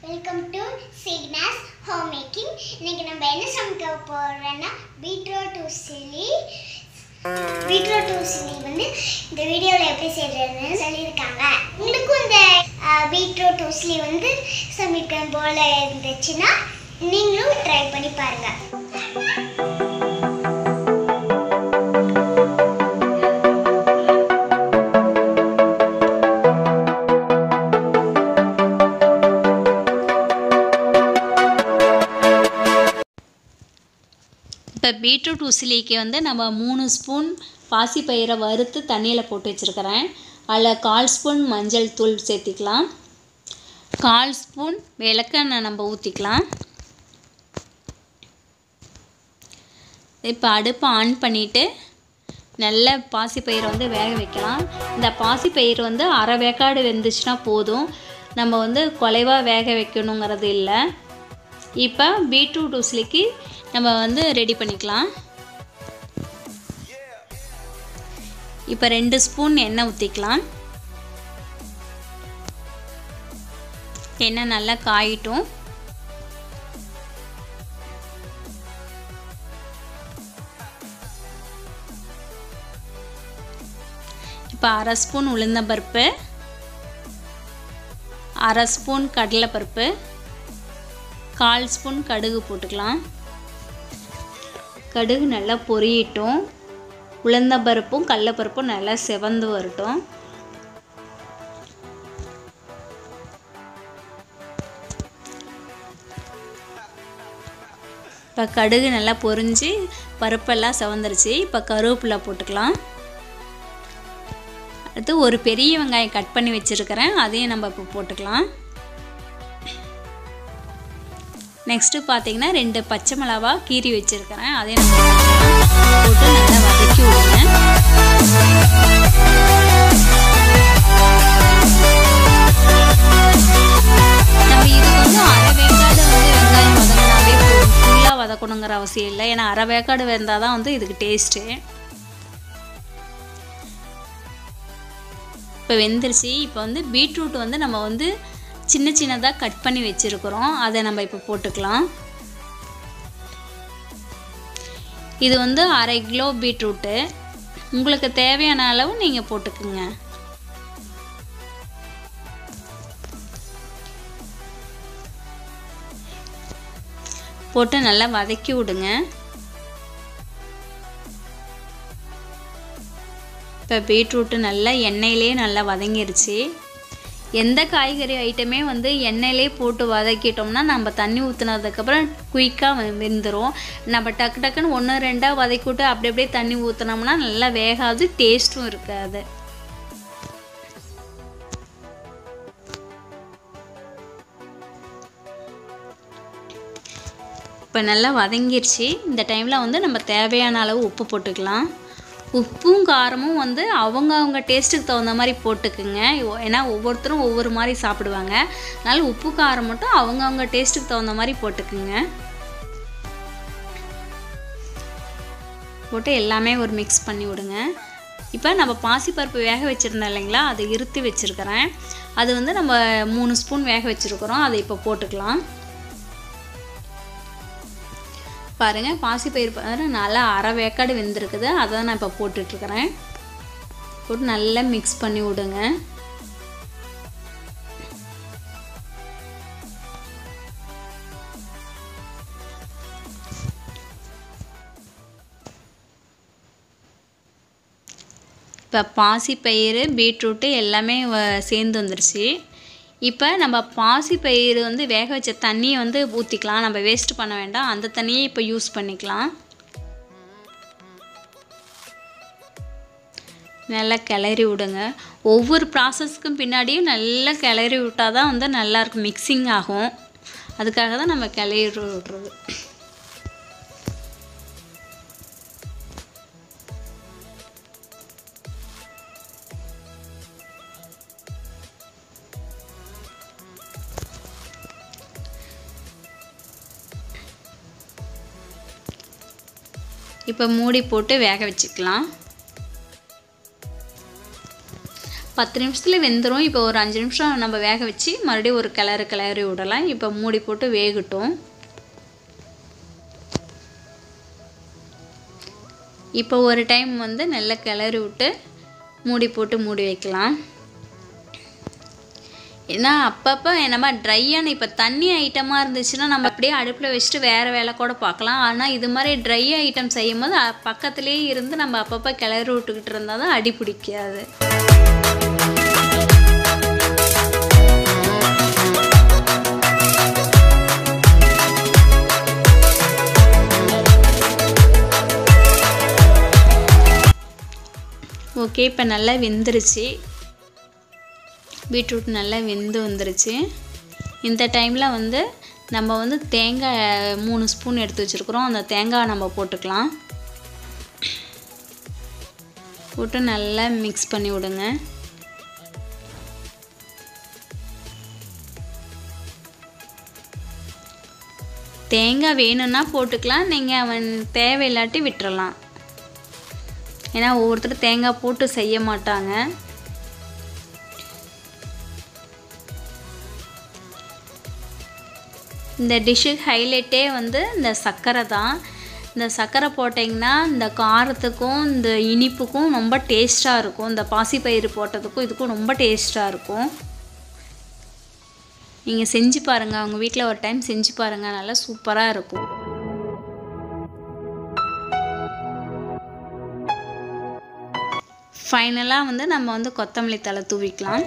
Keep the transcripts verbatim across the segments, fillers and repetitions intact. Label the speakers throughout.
Speaker 1: Welcome to Signa's Homemaking. இன்னைக்கு நம்ம என்ன சமைக்க போறோம்னா பீட்ரூட் உசிலி. பீட்ரூட் உசிலி வந்து இந்த வீடியோல எப்படி செய்யறதுன்னு சொல்லிருக்காங்க. உங்களுக்கு இந்த பீட்ரூட் உசிலி வந்து சமைக்க போல இருந்துச்சுன்னா நீங்களும் ட்ரை பண்ணி பாருங்க.
Speaker 2: இப்போ பீட்ரூட் உசிலிக்கு வந்து நம்ம மூணு ஸ்பூன் பாசிப்பயிரை வறுத்து தண்ணியில் போட்டு வச்சுருக்கிறேன். அதில் கால் ஸ்பூன் மஞ்சள் தூள் சேர்த்திக்கலாம். கால் ஸ்பூன் விளக்கெண்ணெய் நம்ம ஊற்றிக்கலாம். இப்போ அடுப்பை ஆன் பண்ணிவிட்டு நல்ல பாசிப்பயிரை வந்து வேக வைக்கலாம். இந்த பாசிப்பயிறு வந்து அரை வேக்காடு வெந்துச்சுன்னா போதும், நம்ம வந்து குலைவாக வேக வைக்கணுங்கிறது இல்லை. இப்போ பீட்ரூட் உசிலிக்கு நம்ம வந்து ரெடி பண்ணிக்கலாம். இப்போ ரெண்டு ஸ்பூன் எண்ணெய் ஊற்றிக்கலாம். எண்ணெய் நல்லா காயிட்டும். இப்போ அரை ஸ்பூன் உளுந்தம்பருப்பு, அரை ஸ்பூன் கடலைப்பருப்பு, கால் ஸ்பூன் கடுகு போட்டுக்கலாம். கடுகு நல்லா பொரியட்டும். உளுந்தம்பருப்பும் கடலைப்பருப்பும் நல்லா செவந்து வரட்டும். இப்போ கடுகு நல்லா பொரிஞ்சு பருப்பெல்லாம் செவந்துருச்சு. இப்போ கருவேப்பிலை போட்டுக்கலாம். அடுத்து ஒரு பெரிய வெங்காயம் கட் பண்ணி வச்சுருக்கிறேன், அதையும் நம்ம இப்போ போட்டுக்கலாம். நெக்ஸ்ட்டு பார்த்தீங்கன்னா ரெண்டு பச்சை மிளகா கீரி வச்சுருக்கிறேன், அதையும் நம்ம போட்டு நல்லா வதக்கி விடுங்க. நம்ம இதுக்கு வந்து அரை வேக்காடு வந்து வெங்காயம் வதங்கினாவே போதும், ஃபுல்லாக வதக்கணுங்கிற அவசியம் இல்லை. ஏன்னா அரை வேக்காடு வெந்தால் தான் வந்து இதுக்கு டேஸ்ட்டு. இப்போ வெந்துருச்சு. இப்போ வந்து பீட்ரூட் வந்து நம்ம வந்து சின்ன சின்னதாக கட் பண்ணி வச்சுருக்கிறோம், அதை நம்ம இப்போ போட்டுக்கலாம். இது வந்து அரை கிலோ பீட்ரூட்டு, உங்களுக்கு தேவையான அளவு நீங்கள் போட்டுக்குங்க. போட்டு நல்லா வதக்கி விடுங்க. இப்போ பீட்ரூட்டு நல்லா எண்ணெயிலே நல்லா வதங்கிருச்சு. எந்த காய்கறி ஐட்டமே வந்து எண்ணெயிலே போட்டு வதக்கிட்டோம்னா நம்ம தண்ணி ஊற்றுனதுக்கப்புறம் குயிக்காக வெந்துடும். நம்ம டக்கு டக்குன்னு ஒன்று ரெண்டாக வதக்கிவிட்டு அப்படி அப்படியே தண்ணி ஊற்றினோம்னா நல்லா வேகாது, டேஸ்ட்டும் இருக்காது. இப்போ நல்லா வதங்கிருச்சு. இந்த டைமில் வந்து நம்ம தேவையான அளவு உப்பு போட்டுக்கலாம். உப்பும் காரமும் வந்து அவங்க அவங்க டேஸ்ட்டுக்கு தகுந்த மாதிரி போட்டுக்குங்க. ஏன்னா ஒவ்வொருத்தரும் ஒவ்வொரு மாதிரி சாப்பிடுவாங்க, அதனால் உப்பு காரம் மட்டும் அவங்க அவங்க டேஸ்ட்டுக்கு தகுந்த மாதிரி போட்டுக்குங்க. போட்டு எல்லாமே ஒரு மிக்ஸ் பண்ணி விடுங்க. இப்போ நம்ம பாசிப்பருப்பு வேக வச்சுருந்தோம் இல்லைங்களா, அதை இருத்தி வச்சுருக்கிறேன். அது வந்து நம்ம மூணு ஸ்பூன் வேக வச்சுருக்கிறோம், அதை இப்போ போட்டுக்கலாம். பாருங்கள், பாசிப்பயிறு பாரு நல்லா அரை வேக்காடு வெந்திருக்குது, அதை தான் நான் இப்போ போட்டுட்ருக்கிறேன். போட்டு நல்லா மிக்ஸ் பண்ணி விடுங்க. இப்போ பாசிப்பயிறு பீட்ரூட்டு எல்லாமே சேர்ந்து வந்துருச்சு. இப்போ நம்ம பாசிப்பயிறு வந்து வேக வச்ச தண்ணியை வந்து ஊற்றிக்கலாம். நம்ம வேஸ்ட் பண்ண வேண்டாம், அந்த தண்ணியை இப்போ யூஸ் பண்ணிக்கலாம். நல்லா கிளறி விடுங்க. ஒவ்வொரு ப்ராசஸ்க்கும் பின்னாடியும் நல்லா கிளறி விட்டால் தான் வந்து நல்லாயிருக்கும், மிக்சிங் ஆகும். அதுக்காக தான் நம்ம கிளறி விடுறது. இப்போ மூடி போட்டு வேக வச்சுக்கலாம். பத்து நிமிஷத்தில் வெந்துடும். இப்போ ஒரு அஞ்சு நிமிஷம் நம்ம வேக வச்சு மறுபடியும் ஒரு கிளறு கிளறி விடலாம். இப்போ மூடி போட்டு வேகட்டும். இப்போ ஒரு டைம் வந்து நல்லா கிளறி விட்டு மூடி போட்டு மூடி வைக்கலாம். ஏன்னா அப்பப்போ நம்ம ட்ரையான இப்போ தண்ணி ஐட்டமாக இருந்துச்சுன்னா நம்ம அப்படியே அடுப்பில் வச்சுட்டு வேறு வேலை கூட பார்க்கலாம். ஆனால் இது மாதிரி ட்ரை ஐட்டம் செய்யும் போது பக்கத்துலேயே இருந்து நம்ம அப்பப்போ கிளறி விட்டுக்கிட்டு இருந்தால் தான் அடி பிடிக்காது. ஓகே, இப்போ நல்லா வெந்துருச்சு. பீட்ரூட் நல்லா வெந்து வந்துருச்சு. இந்த டைமில் வந்து நம்ம வந்து தேங்காய் மூணு ஸ்பூன் எடுத்து வச்சுருக்குறோம். அந்த தேங்காய் நம்ம போட்டுக்கலாம். போட்டு நல்லா மிக்ஸ் பண்ணி விடுங்க. தேங்காய் வேணும்னா போட்டுக்கலாம், நீங்கள் அவன் தேவையில்லாட்டி விட்டுறலாம். ஏன்னா ஒவ்வொருத்தர் தேங்காய் போட்டு செய்ய மாட்டாங்க. இந்த டிஷ்ஷுக்கு ஹைலைட்டே வந்து இந்த சர்க்கரை தான். இந்த சர்க்கரை போட்டிங்கன்னா இந்த காரத்துக்கும் இந்த இனிப்புக்கும் ரொம்ப டேஸ்ட்டாக இருக்கும். இந்த பாசிப்பயிறு போட்டதுக்கும் இதுக்கும் ரொம்ப டேஸ்ட்டாக இருக்கும். நீங்கள் செஞ்சு பாருங்கள், அவங்க வீட்டில் ஒரு டைம் செஞ்சு பாருங்கள், நல்லா சூப்பராக இருக்கும். ஃபைனலாக வந்து நம்ம வந்து கொத்தமல்லி தழை தூவிக்கலாம்.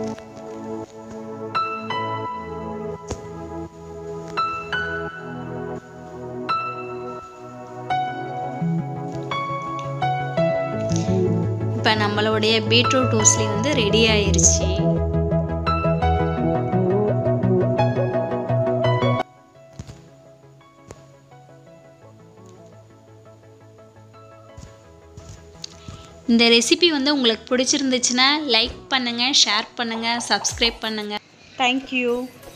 Speaker 2: இப்போ நம்மளுடைய பீட்ரூட் ஊஸ்லி வந்து ரெடி ஆயிருச்சு. இந்த ரெசிபி வந்து உங்களுக்கு பிடிச்சிருந்துச்சுன்னா லைக் பண்ணுங்கள், ஷேர் பண்ணுங்கள், சப்ஸ்கிரைப் பண்ணுங்கள். தேங்க்யூ.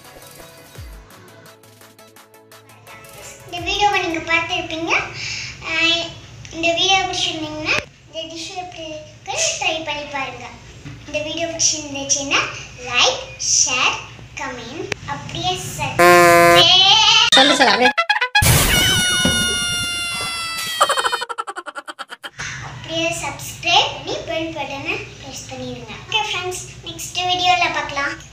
Speaker 1: இந்த வீடியோவை நீங்கள் பார்த்துருப்பீங்க. இந்த வீடியோ பிடிச்சிருந்தீங்கன்னா இந்த டிஷ் எப்படி இருக்குன்னு ட்ரை பண்ணி பாருங்கள். இந்த வீடியோ பிடிச்சிருந்துச்சுன்னா லைக், ஷேர், கமெண்ட், அப்படியே
Speaker 3: சொல்லு சார் அப்படியே
Speaker 1: அப்படியே சப்ஸ்கிரைப் பண்ணி பெல் பட்டனை ப்ரெஸ் பண்ணிடுங்க. ஓகே ஃப்ரெண்ட்ஸ், நெக்ஸ்ட் வீடியோவில் பார்க்கலாம்.